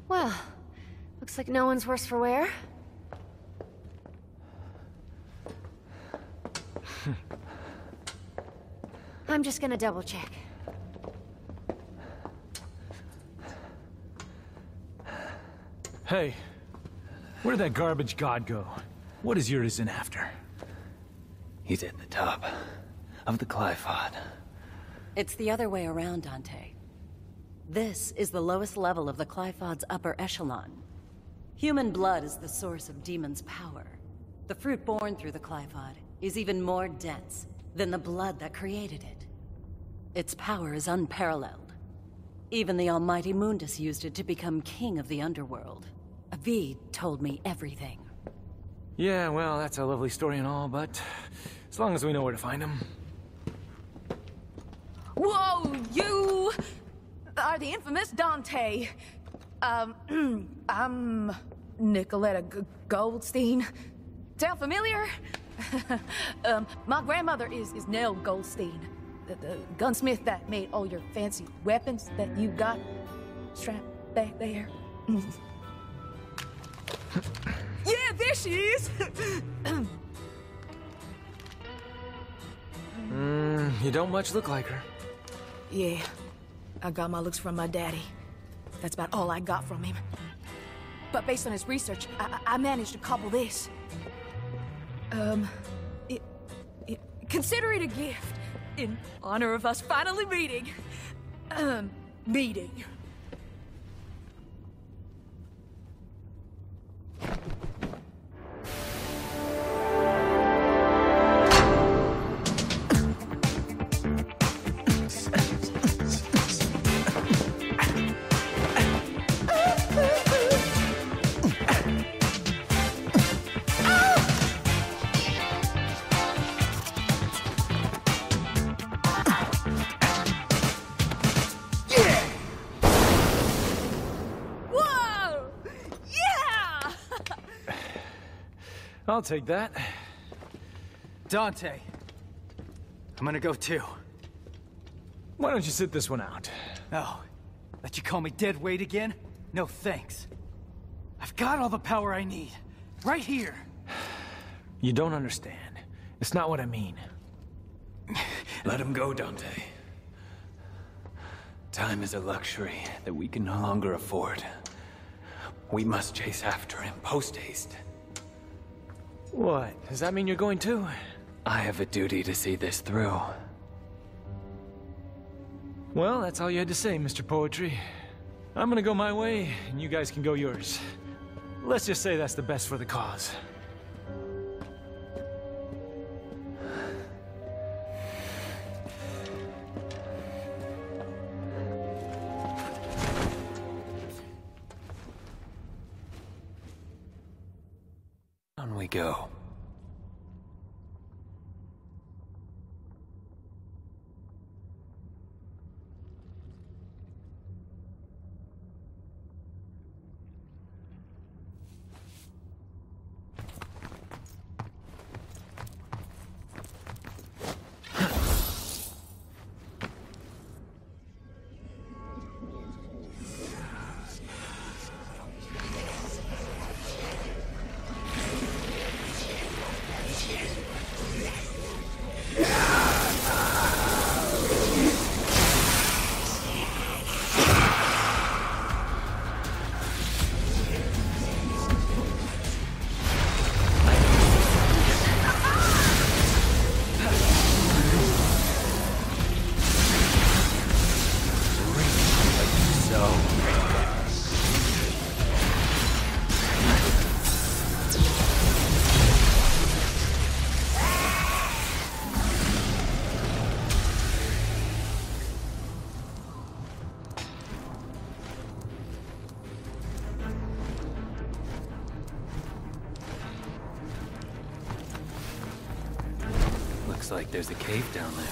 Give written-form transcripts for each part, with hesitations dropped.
Well, looks like no one's worse for wear. I'm just gonna double check. Hey, where'd that garbage god go? What is Urizen after? He's at the top of the Qliphoth. It's the other way around, Dante. This is the lowest level of the Qliphod's upper echelon. Human blood is the source of demons' power. The fruit born through the Qliphod is even more dense than the blood that created it. Its power is unparalleled. Even the almighty Mundus used it to become king of the underworld. Avid told me everything. Yeah, well, that's a lovely story and all, but as long as we know where to find him. Whoa, you are the infamous Dante. I'm Nicoletta Goldstein. Sound familiar? My grandmother is Nell Goldstein, the gunsmith that made all your fancy weapons that you got strapped back there. Yeah, there she is! You don't much look like her. Yeah, I got my looks from my daddy. That's about all I got from him. But based on his research, I managed to cobble this. Consider it a gift in honor of us finally meeting. Meeting. I'll take that. Dante, I'm gonna go too. Why don't you sit this one out? Oh, let you call me dead weight again? No thanks. I've got all the power I need. Right here. You don't understand. It's not what I mean. Let him go, Dante. Time is a luxury that we can no longer afford. We must chase after him post-haste. What? Does that mean you're going too? I have a duty to see this through. Well, that's all you had to say, Mr. Poetry. I'm gonna go my way, and you guys can go yours. Let's just say that's the best for the cause. On we go. Looks like there's a cave down there.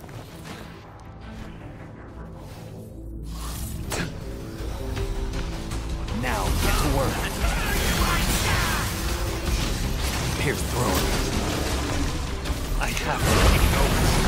Now, get to work. Pierce through. I have to take it over.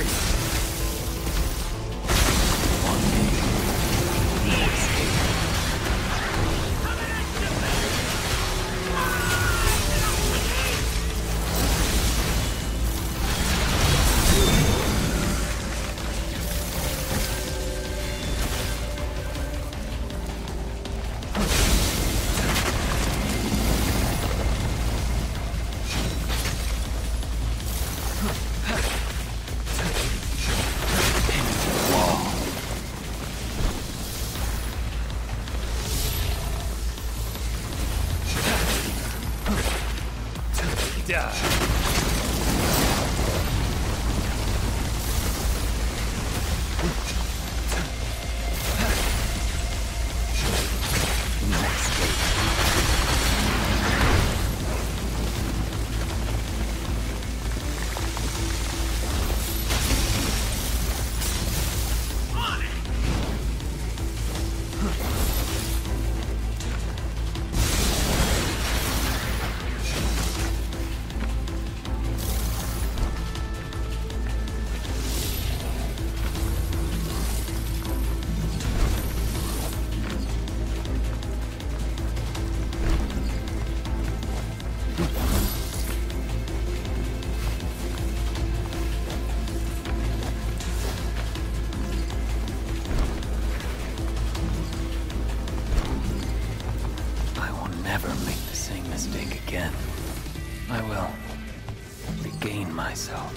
Never make the same mistake again. I will regain myself.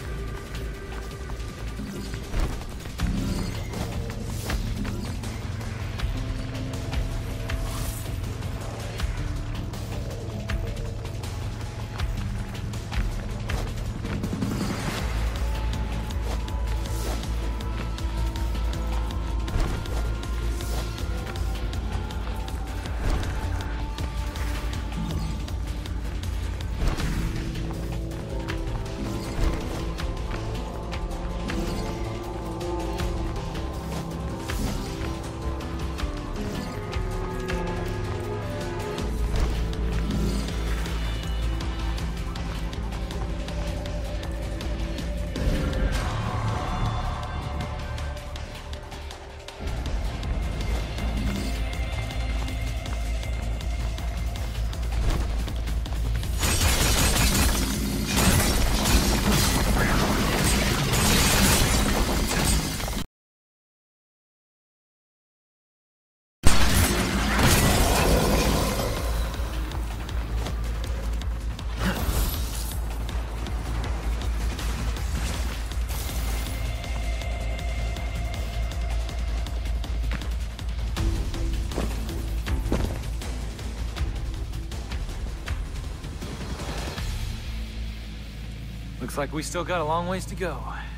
Looks like we still got a long ways to go.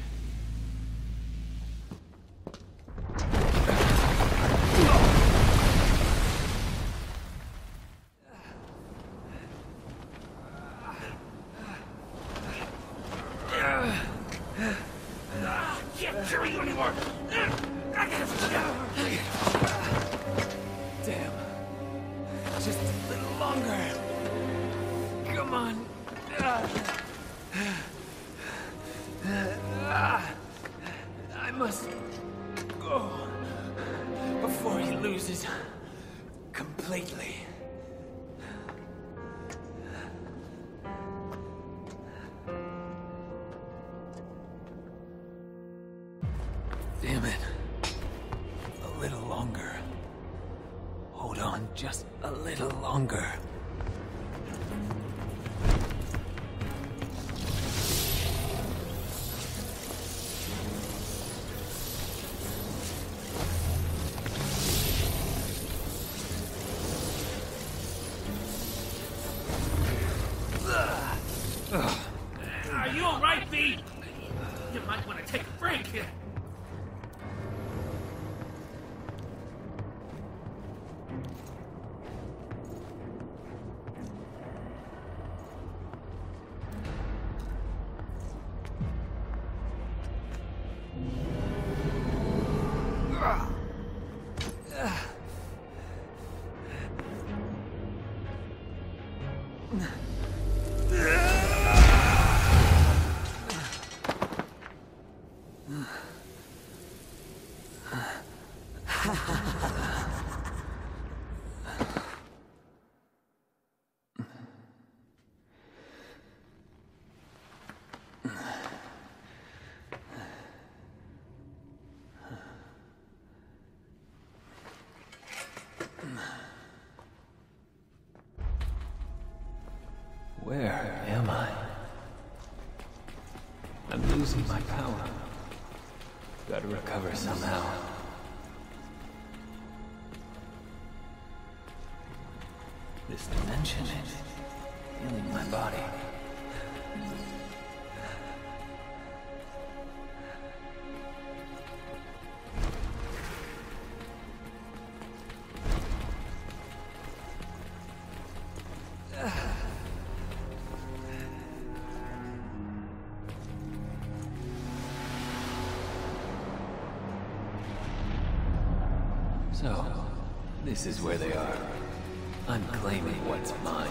Can't carry you anymore. Damn. Just a little longer. Come on. I must go before he loses completely. Damn it. A little longer. Hold on just a little longer. Are you alright, V? You might want to take a break. Where am I? I'm losing my power. Gotta recover somehow. This dimension is healing my body. So, this is where they are. I'm claiming what's mine.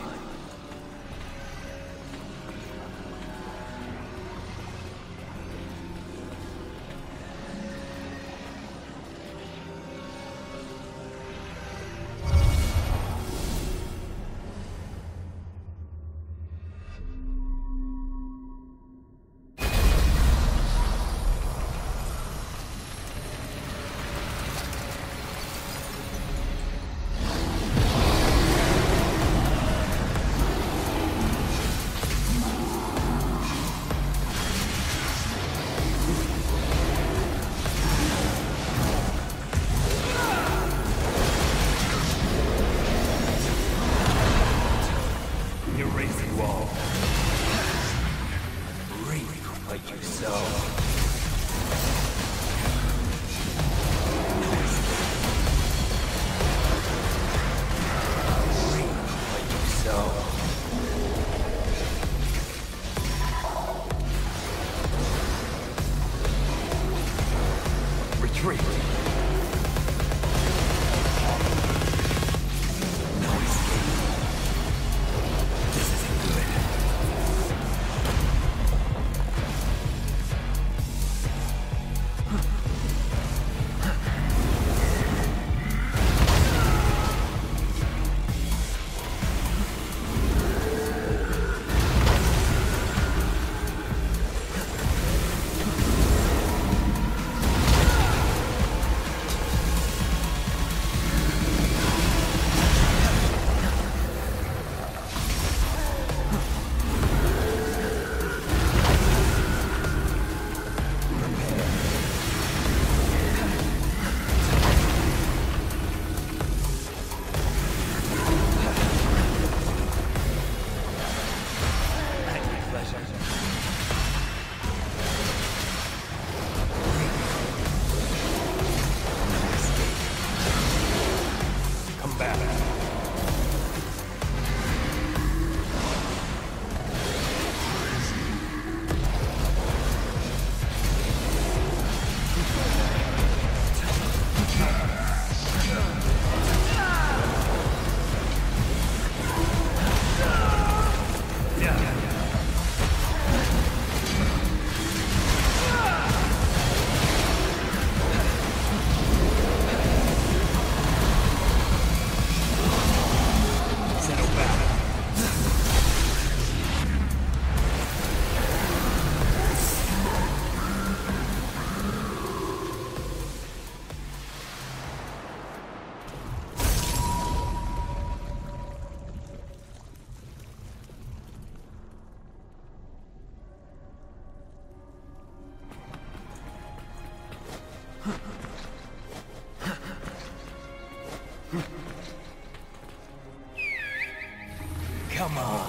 Come on.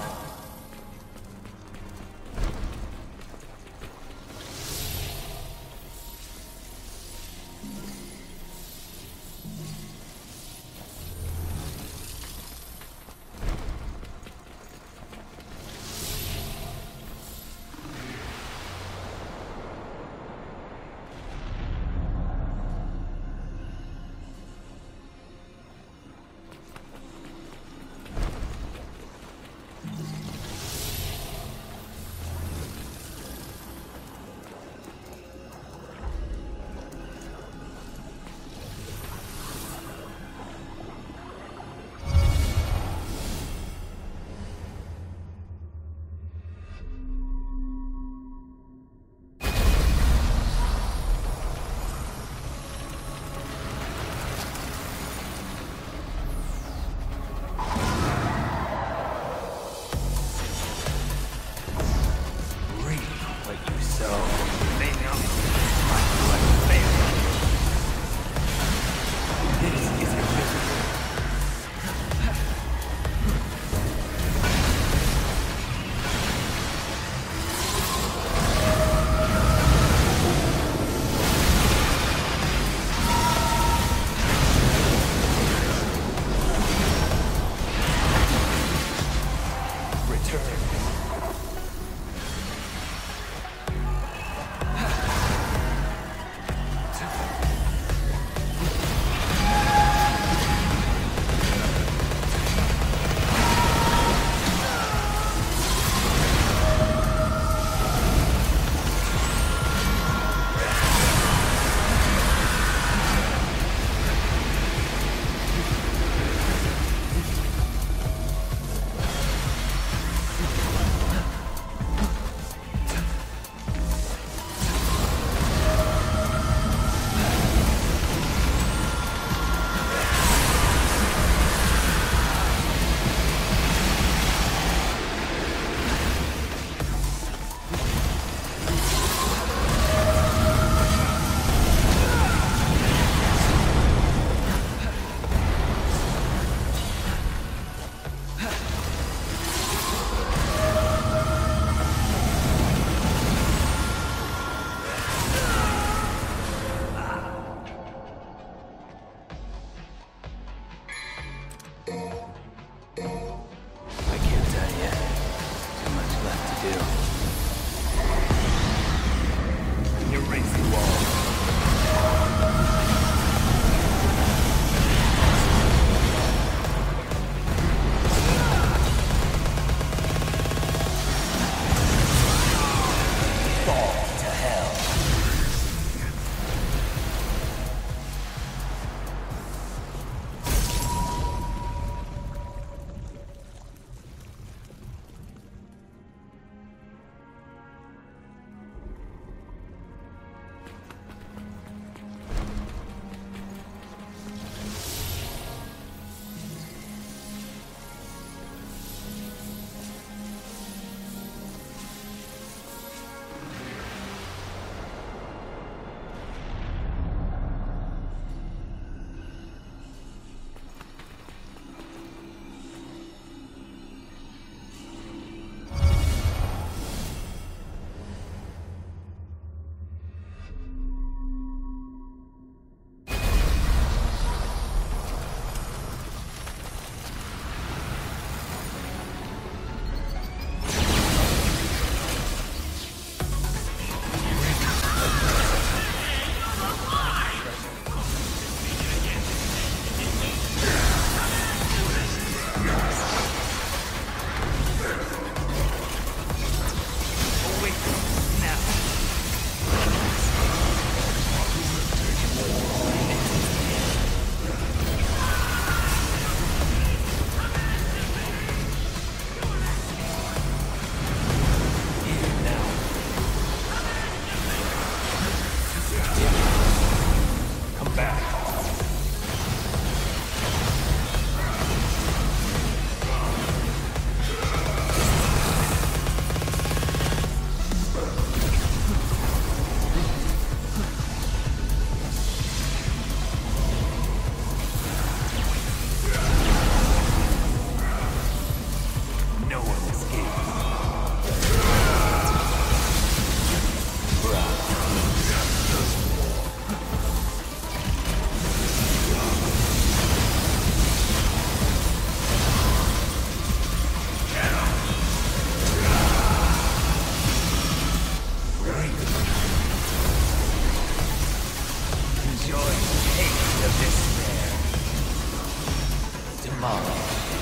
Molly.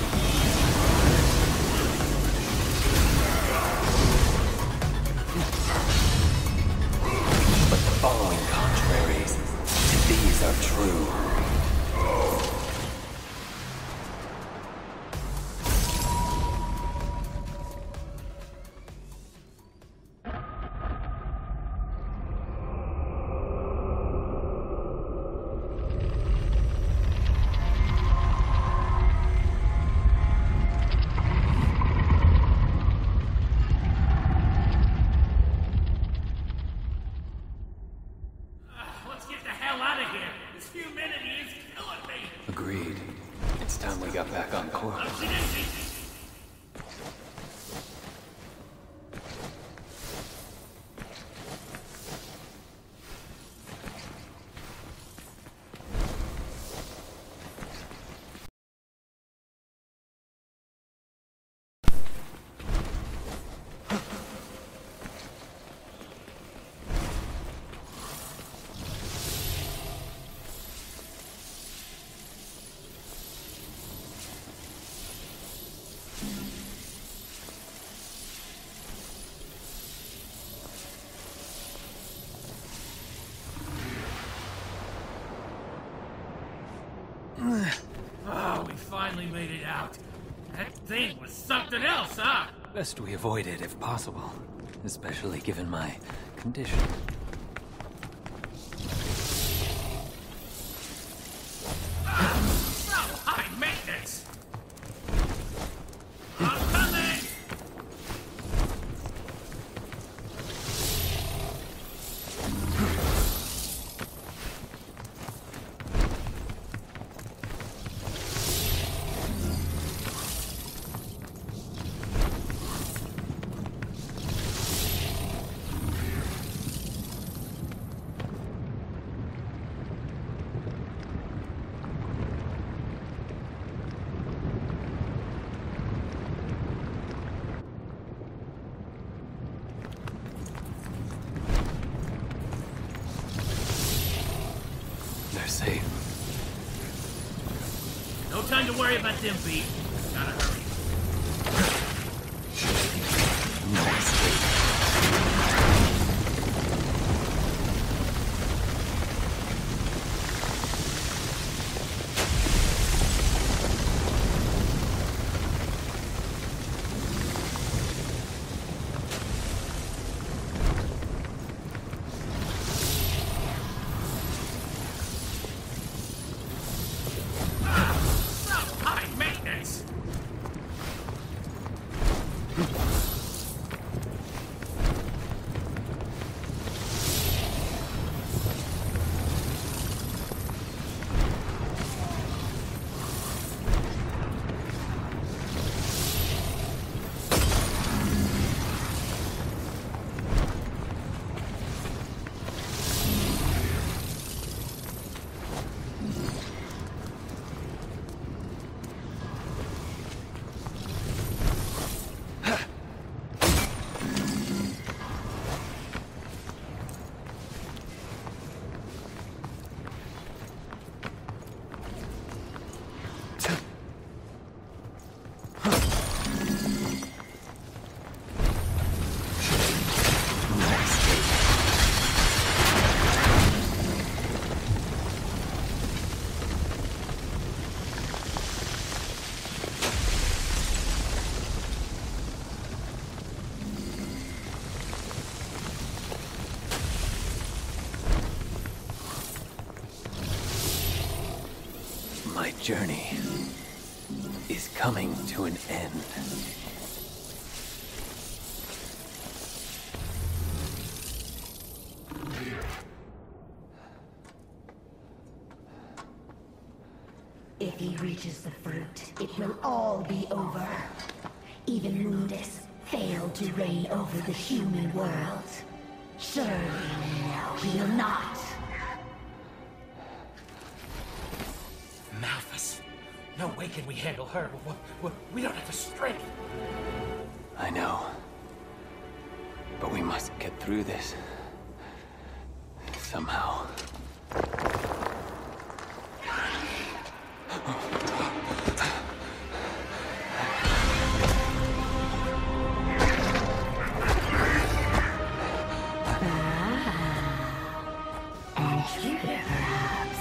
But the following contraries to these are true. Let's get the hell out of here. This humidity is killing me. Agreed. It's time we got back on course. Oh, we finally made it out. That thing was something else, huh? Best we avoid it if possible, especially given my condition. So high maintenance. I'm coming. They're safe. No time to worry about them, Pete. Gotta hurry. No escape. So high maintenance. My journey is coming to an end. If he reaches the fruit, it will all be over. Even Mundus failed to reign over the human world. Surely he'll not. Malphas. No way can we handle her. We don't have the strength. I know. But we must get through this. Somehow. intruder, perhaps.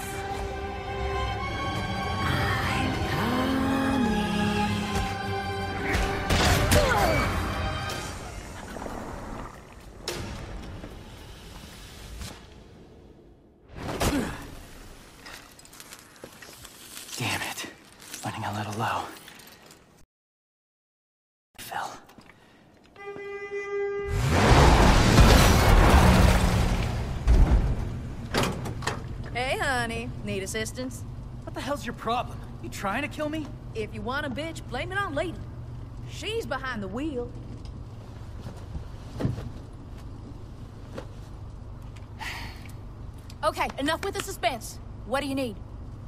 Damn it. Running a little low. Fell. Hey, honey. Need assistance? What the hell's your problem? You trying to kill me? If you want a bitch, blame it on Lady. She's behind the wheel. Okay, enough with the suspense. What do you need?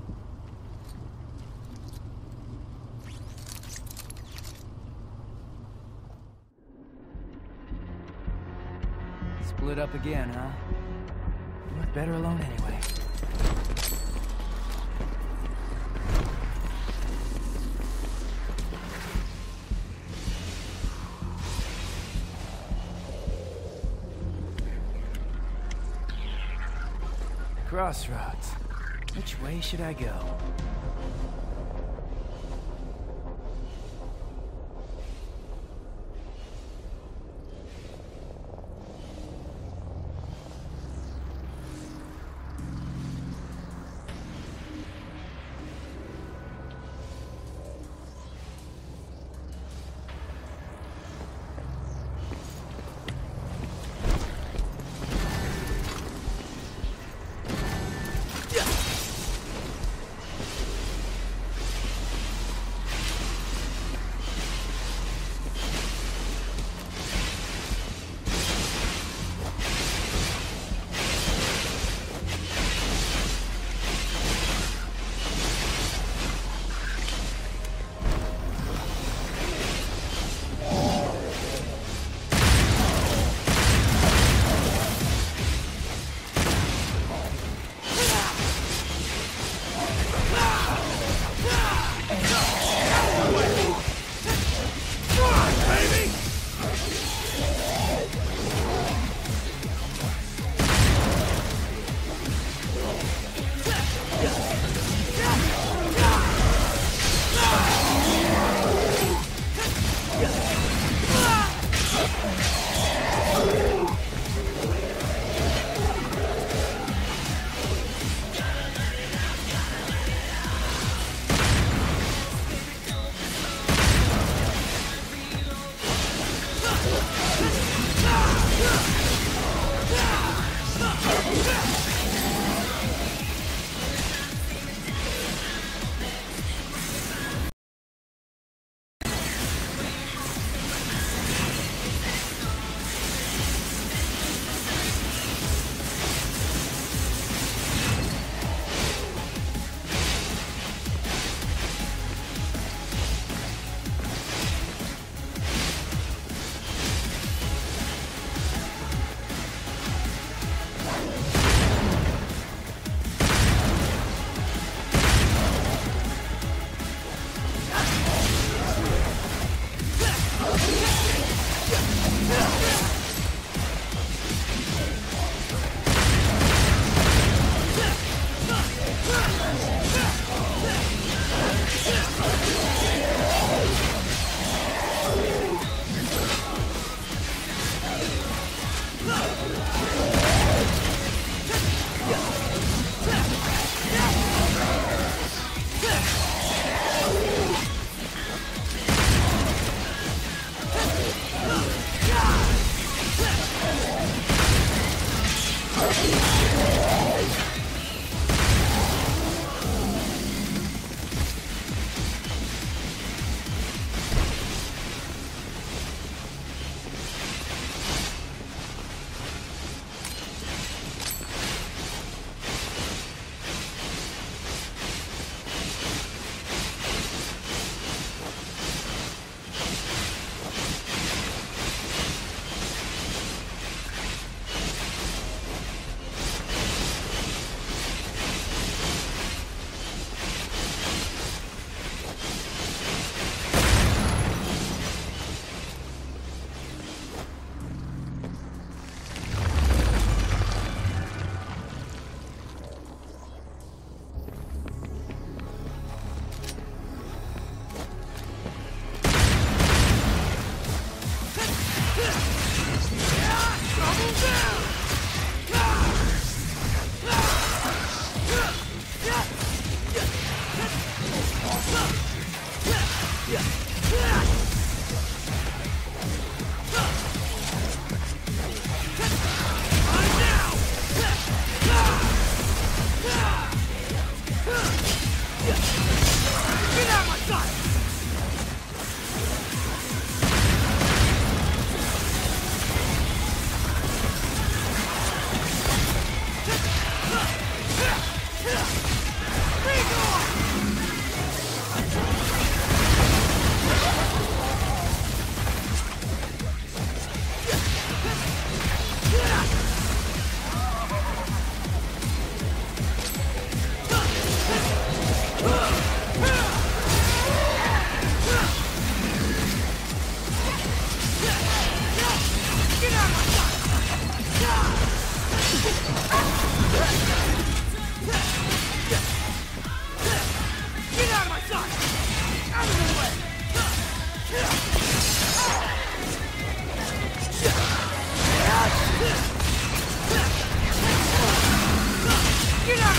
Split up again, huh? You look better alone anyway. Crossroads. Which way should I go?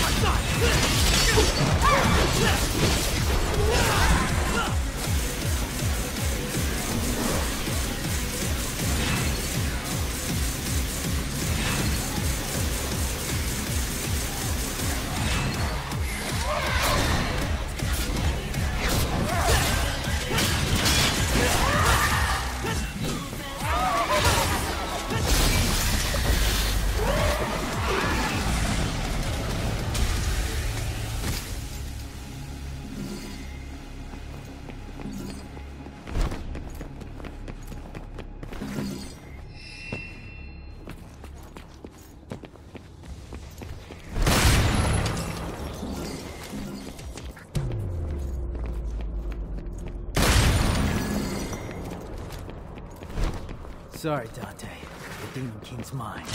Sorry, Dante. The Demon King's mine.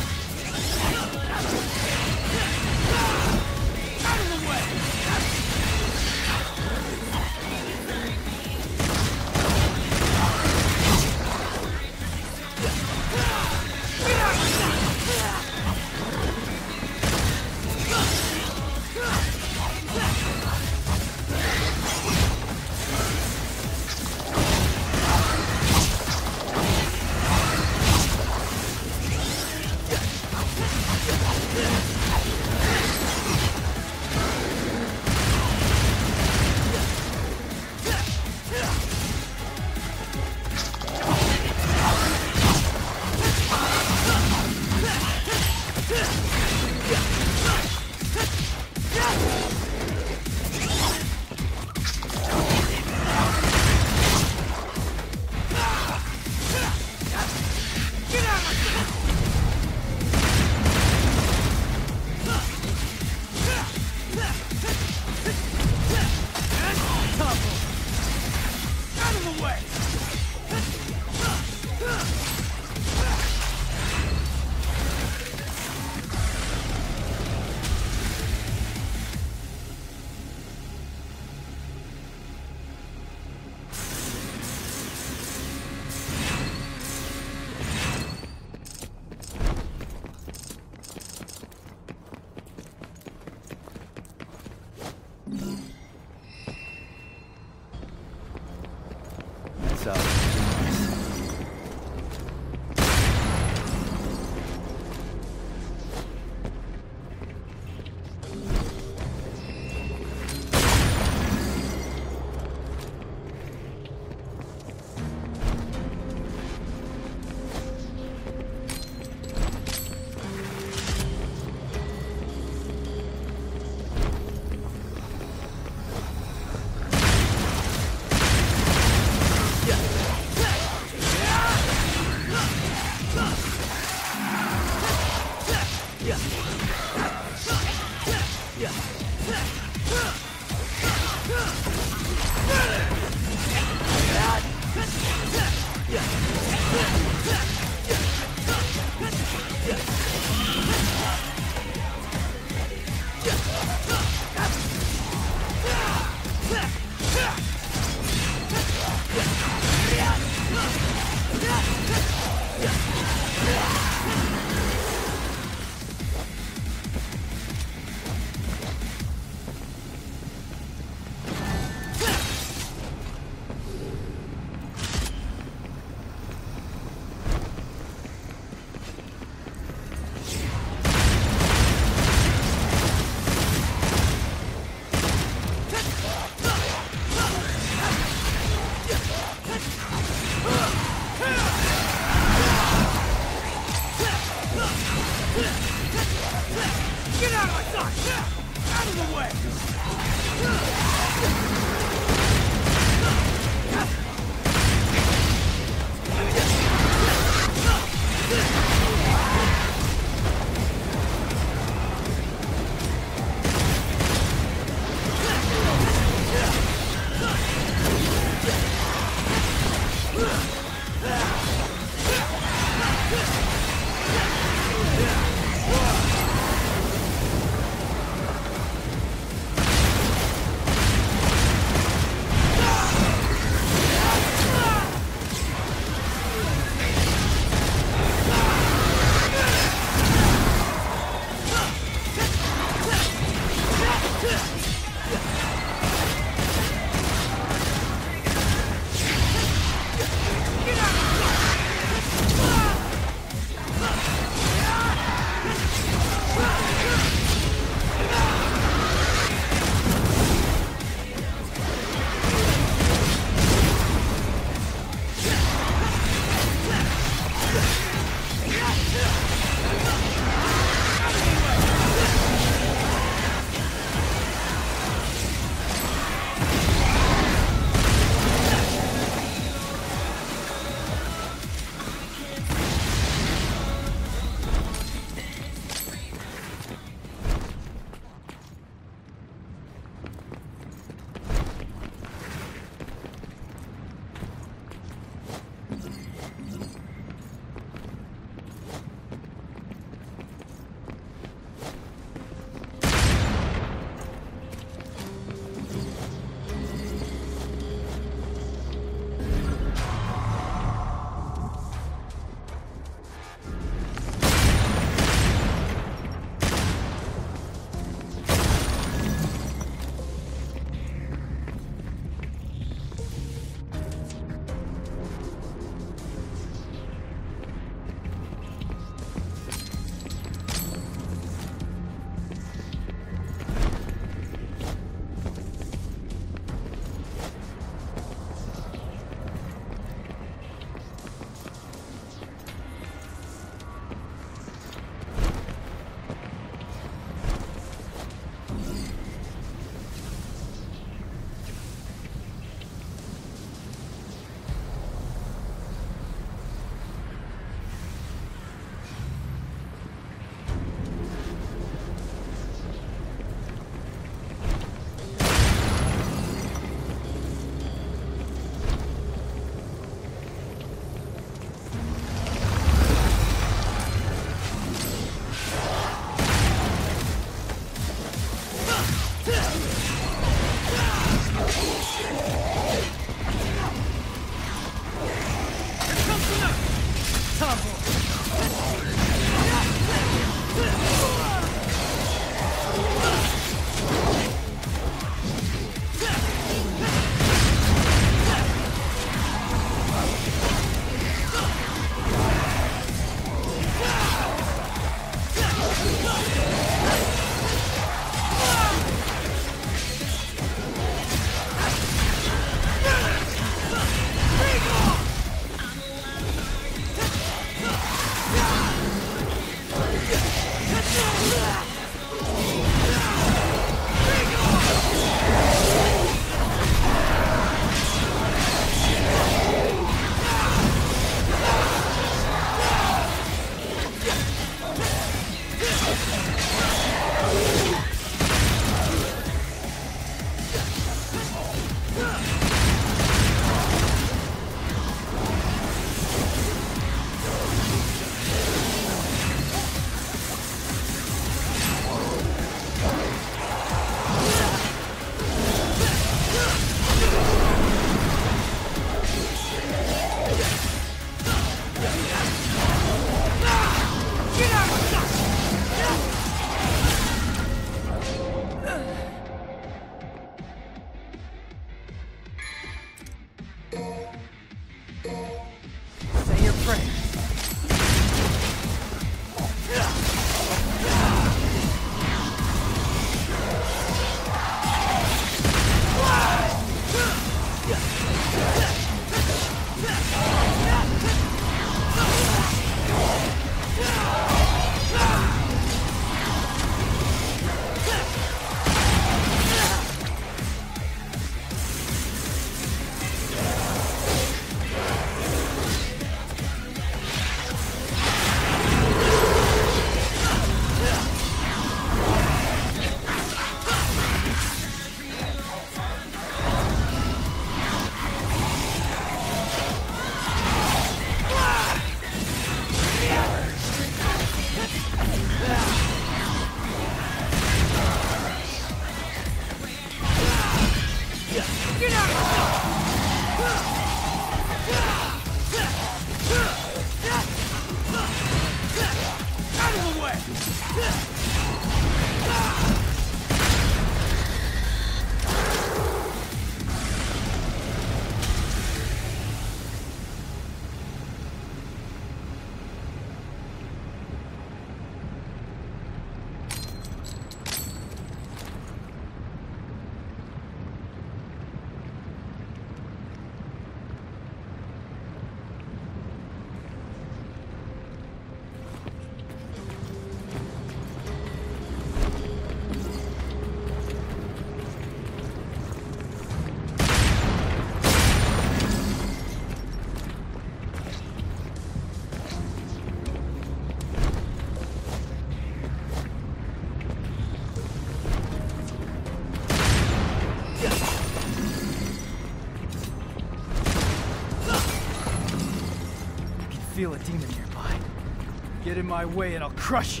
Feel a demon nearby. Get in my way and I'll crush you.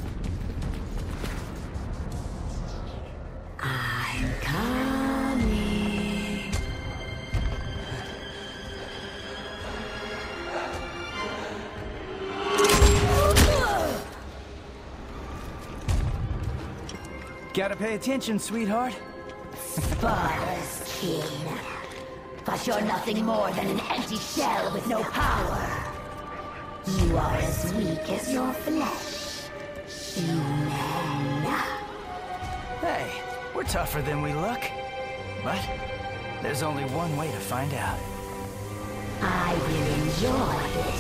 I'm coming. Gotta pay attention, sweetheart. Sparta's king. But you're nothing more than an empty shell with no power. You are as weak as your flesh. Human. Hey, we're tougher than we look. But there's only one way to find out. I will enjoy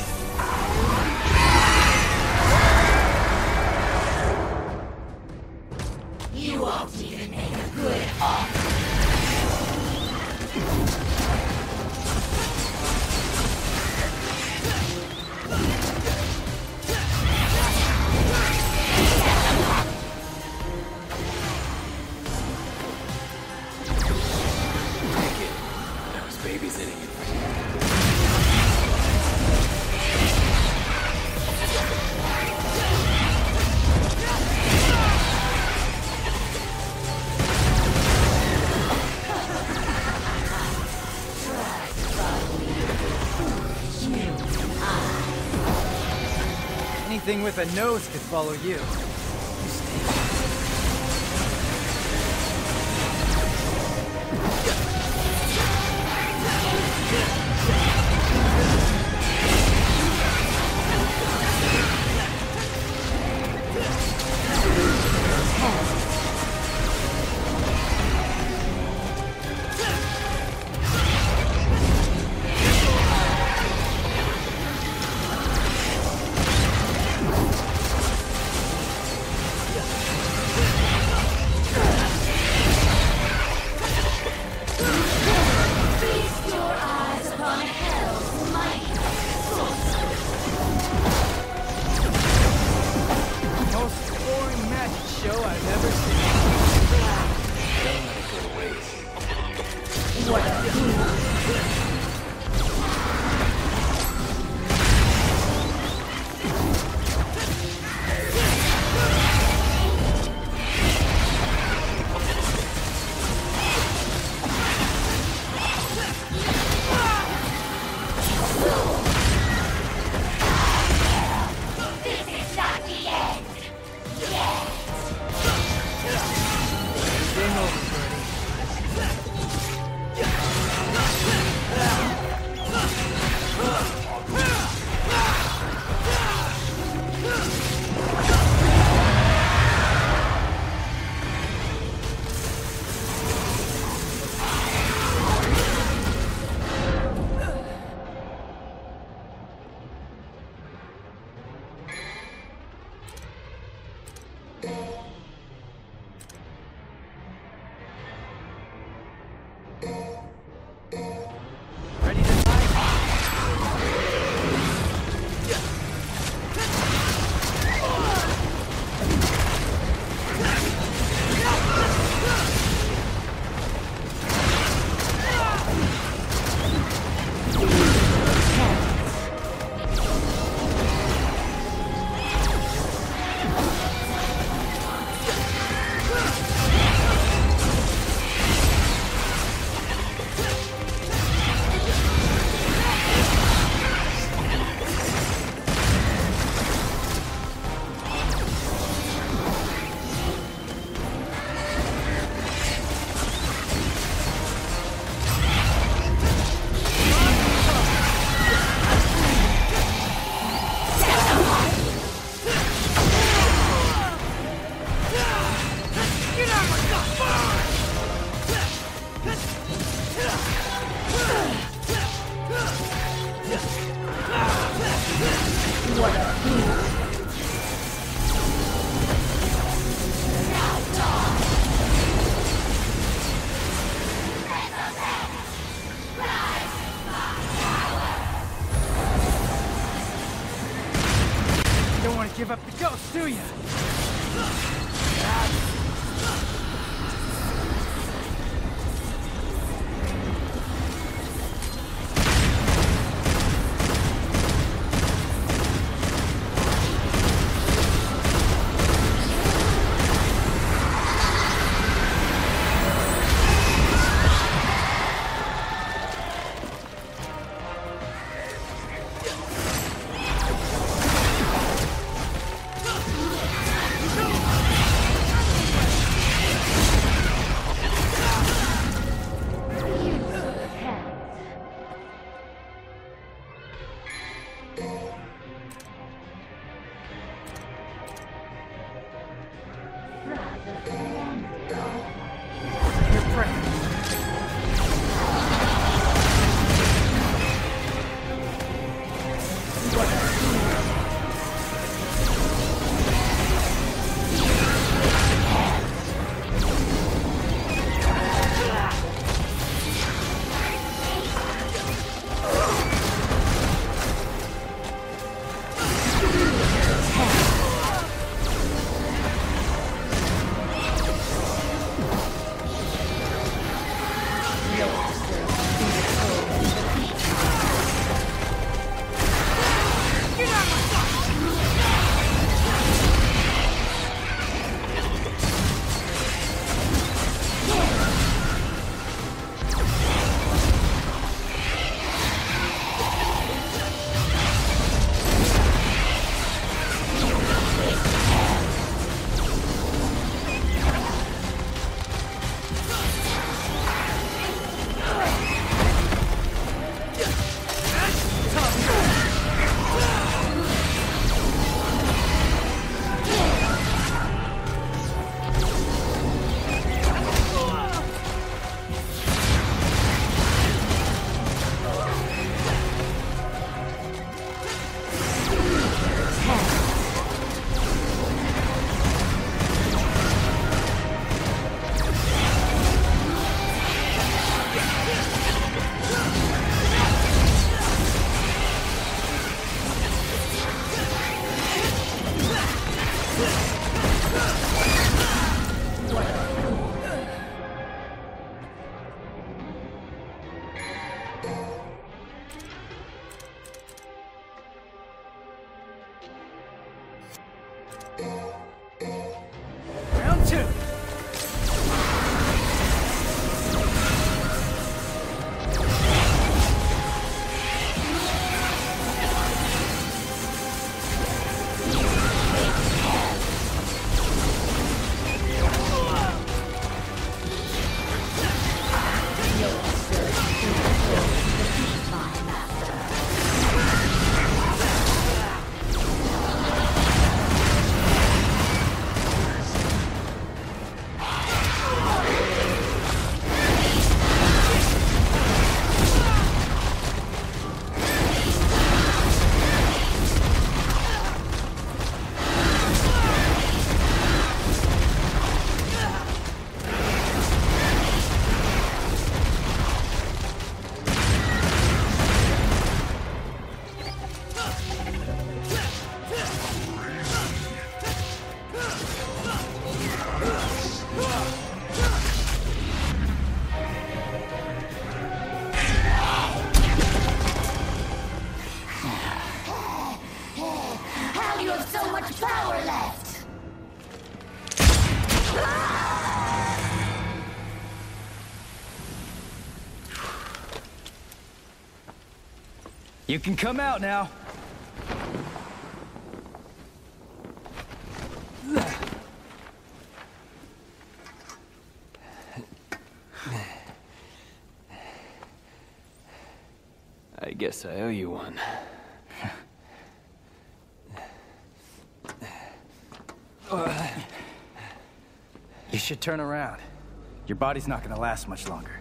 this. You won't even make a good offer. Babysitting it. Anything with a nose could follow you. give up the ghost, do you? Round two. How do you have so much power left? You can come out now. I guess I owe you one. You should turn around. Your body's not gonna last much longer.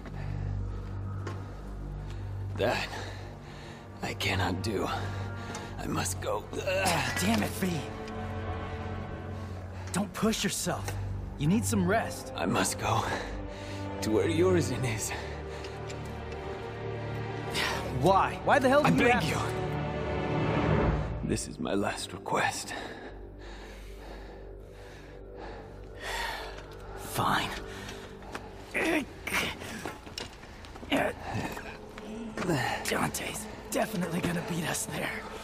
That I cannot do. I must go. Damn it, V. Don't push yourself. You need some rest. I must go to where Yorzin is. Why? Why the hell do I you beg have you. This is my last request. Fine. Dante's definitely gonna beat us there.